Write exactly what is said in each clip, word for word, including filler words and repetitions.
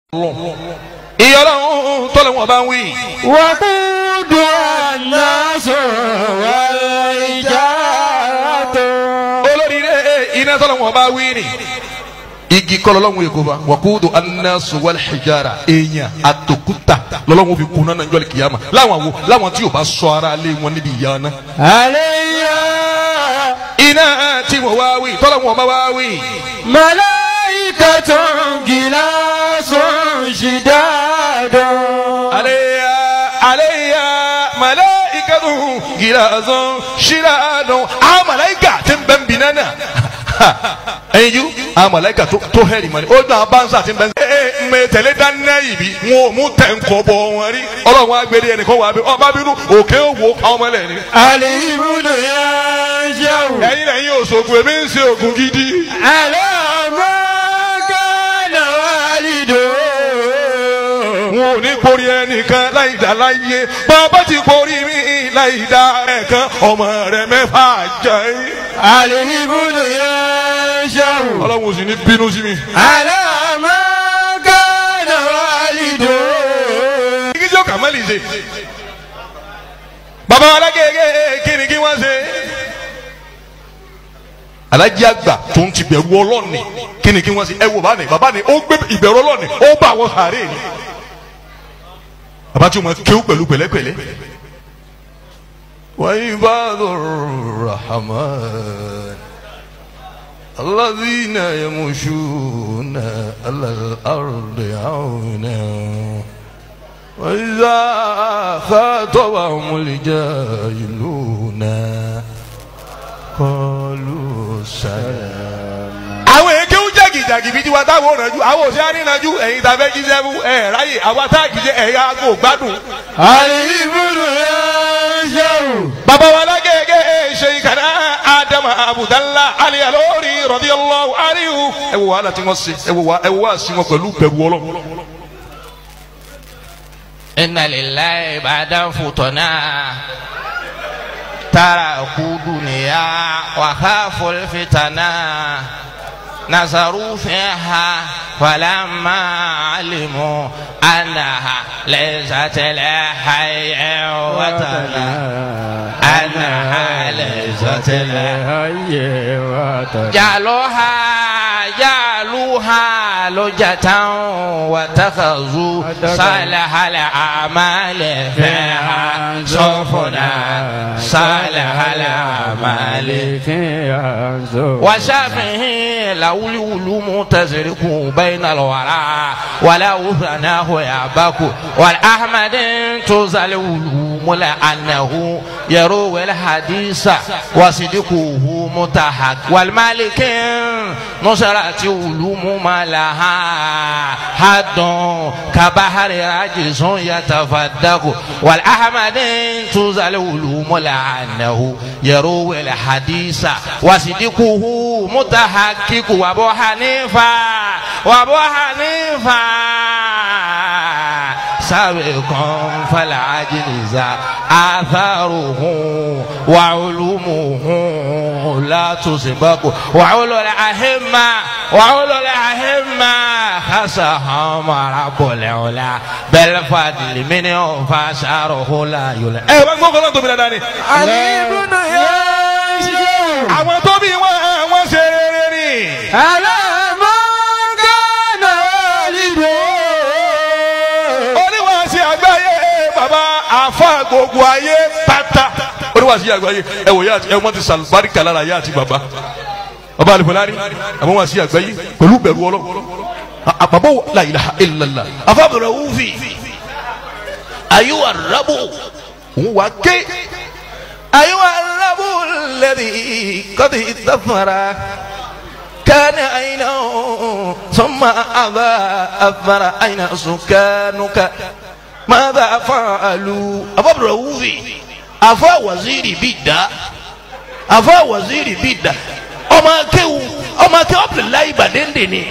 ìyá ọlọ́run tọ́lẹ̀ wọn bá ń wí. wàkúndù àlàsọ ìjà tó. olórí rẹ̀ iná tọ́lẹ̀ wọn bá wí ni. igi kọ́ lọ́lọ́run yẹ kó fa wàkúndù àlàsọ wal hijara èèyàn àtòkúta lọ́lọ́run fi kunná náà jọ́lẹ̀ kìyàmà láwọn wo láwọn tí yóò bá sọ ara lé wọn níbi ìyá náà. àlẹyà. iná tí mo wá wí tọ́lẹ̀ wọn bá wá wí. malaikatun gilasun shidadun. àlẹyà àlẹyà malaikatun gilasun shidadun. àwọn màláíkà tí ń bẹ́ ń bí nánà. ẹyin ju àwọn màláíkà tó hẹ́rì mọ́ni ó gbà bánsá tí ń bẹ́ ń. ee mẹ tẹ̀lé dáná yìí bí wọn ò mú tẹ̀ ń kọ́ bọ̀ wọn rí ọlọ́run wa gbé ẹnìkan wà bí ọba bínú òkè òwò ọmọ ẹlẹ́ni. àlìbùdó yà ń ṣẹ́wò. ẹyin lẹ́yìn òṣogùn èmi ń ṣe ògùn gidi. àlọ́ ọmọ gánà wàlídò. wọn ò ní porí ẹnìkan láìdá láyé bàbá ti porí mi láìdá ẹ̀kan ọmọ rẹ mẹ́fà jẹ́. àlìbùdó yà ń ṣẹ́wò. ọlọ́run ò sì ní bínú sí mi. àlọ́ ọmọ gánà wàlídò. kí ló kà má lè ṣe. bàbá alágẹ̀ẹ́gẹ́ kí ni kí wọ́n ṣe. alájí àgbà tó ń ti bẹ̀rù ọlọ́ọ̀ni kí ni kí wọ́n ṣe. ẹ wo bàbá ni bàbá ni ó gbé ìbẹ̀rù ọlọ́ọ̀ni ó bá àwọn sàárè ni. bàbá tí wọ́n kéwú pẹ̀lú pẹ̀lẹ́pẹ̀lẹ́. wa ibadur rahman alladhina yamushuna alal ardi hauna wa idha khatabahumul jahiluna qalu salam. àwọn èké ń jàgìjàgì bíi tiwa táwọn ò rànjú àwọn òṣèré àrínájú ẹ̀yin tàbẹ́ jíjẹ́ fún ẹ̀ ráyè àwa táàgì jẹ́ ẹ̀yà àgọ́ gbádùn. àlìbùdó yà ń ṣẹ́wò. bàbá wa lágẹ̀ẹ́gẹ́ ṣe ìkànnà ádámà àbùdálà àlìyà lórí radiyallahu anhu. ẹ wo wàhálà tí wọ́n ṣe ẹ wo wàhálà sí wọn pẹ̀lú bẹ̀rù Ọlọ́run. inna lillahi ba'da futana taraku dunya wa khaful fitana nazaru fiha falamma alimu annaha laysat lahayya watana annaha laysat lahayya watana jaluha jaluha lujatan wa takhazu salahal a'mali fiha sufuna salahal a'mali fiha wa shafihi lawli ulumu tazriku bayna alwara wala uthanahu yabaku wal ahmadin tuzal ulumu la annahu yaru al hadisa wasidikuhu mutahak wal malikin nusrati ulumu malaha haddun kabahari rajizun yatafaddaku wal ahmadin tuzal ulumu la annahu yaru al hadisa wasidikuhu mutahakiku wa Abu Hanifa wa Abu Hanifa sabiqun fal ajliza atharuhu wa ulumuhu la tusbaku wa ulul ahimma wa ulul ahimma khasahum rabbul ula bal fadli minhu fasharuhu la yula. ẹ wá gbọ́ kọ́lá tóbi dáadáa ni. àlìbùdó yà ń ṣẹ́wò. àwọn tó bí wọn wọn ṣe rere ni. àlàmọ́ gánà wàlídò. oníwàásí àgbáyé bàbá àfa gbogbo ayé pátá. oníwàásí àgbáyé ẹ wò yá àti ẹ wọ́n ti sàlùbáríkà lára yá àti bàbá. bàbá àlùfọ̀lárí àwọn wàásí àgbáyé pẹ̀lú bẹ̀rù ọlọ́. bàbá la ilaha illallah. àfa bẹ̀rẹ̀ wúfi. ayuwa rabu. òun wà ké. ayuwa rabu lẹ́bi kọ́tì ìtàfàrà. كان عينه ثم أبى أثر أين سكانك ماذا فعلوا أبا بروفي أفا وزيري بيدا أفا وزيري بيدا أما كيو أما كيو أبل الله بدندني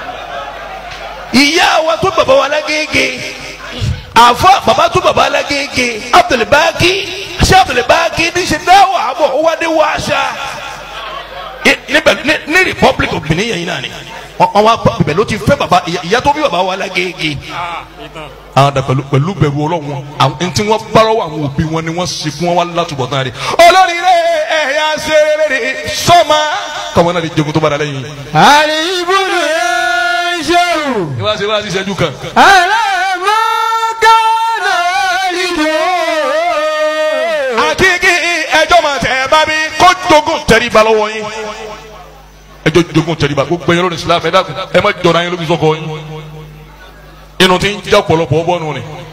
ìyá wa tó bàbá wa lágége àfa bàbá tó bàbá lágége Abdulbaki ṣé Abdulbaki ní ṣe dáwọ àbọ̀ ó wá dé wáṣà níbẹ̀ ní republic of Benin yẹn náà ni wọ́n wá bẹ̀ ló ti fẹ́ baba ìyá tó bí baba wa lágége àwọn àdá pẹ̀lú pẹ̀lú bẹ̀rù ọlọ́run àwọn ntí wọ́n bá lọ́wọ́ àwọn òbí wọn ni wọ́n sì fún wọn wá látúbọ̀ tán rẹ̀ olórí rẹ̀ ẹ̀yà sẹ́rẹ̀rẹ̀ sọ́mà kọ́mọ náà di jogun tó bára lẹ́yìn. Ali ibùdó yẹn ṣẹ́wù. ìwà ṣe wá sí ìṣẹ́jú kan. Àlàmọ́ kánà lídò. àti kí ẹjọ́ máa tẹ̀ ẹ́ bá mi kó jogun tẹríba lọ́wọ́ yín ẹjọ́ jogun tẹríba gbogbo ẹ̀yọ́ ní Islam ẹ dákun ẹ má jọra yín lóbi sọ́kọ yín inú tí ń jẹ́ ọ̀pọ̀lọpọ̀ ọbọ̀ nù ni.